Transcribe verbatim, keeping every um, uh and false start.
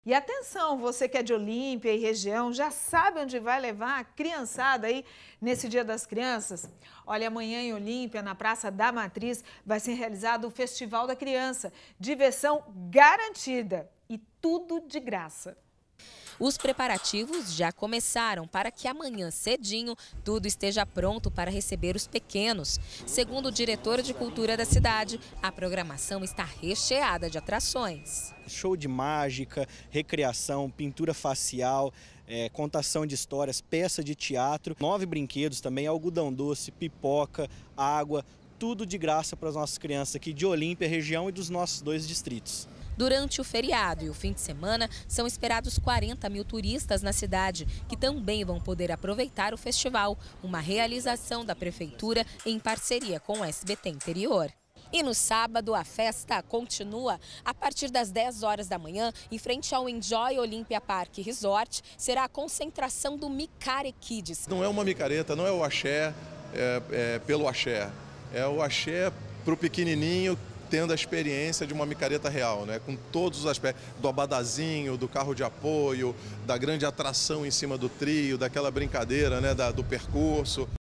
E atenção, você que é de Olímpia e região, já sabe onde vai levar a criançada aí nesse Dia das Crianças? Olha, amanhã em Olímpia, na Praça da Matriz, vai ser realizado o Festival da Criança. Diversão garantida e tudo de graça. Os preparativos já começaram para que amanhã cedinho tudo esteja pronto para receber os pequenos. Segundo o diretor de cultura da cidade, a programação está recheada de atrações. Show de mágica, recreação, pintura facial, é, contação de histórias, peça de teatro, nove brinquedos também, algodão doce, pipoca, água, tudo de graça para as nossas crianças aqui de Olímpia, região e dos nossos dois distritos. Durante o feriado e o fim de semana, são esperados quarenta mil turistas na cidade, que também vão poder aproveitar o festival, uma realização da Prefeitura em parceria com o S B T Interior. E no sábado, a festa continua. A partir das dez horas da manhã, em frente ao Enjoy Olympia Park Resort, será a concentração do Micare Kids. Não é uma micareta, não é o axé é, é, pelo axé, é o axé para o pequenininho, tendo a experiência de uma micareta real, né? Com todos os aspectos, do abadazinho, do carro de apoio, da grande atração em cima do trio, daquela brincadeira, né? da, do percurso.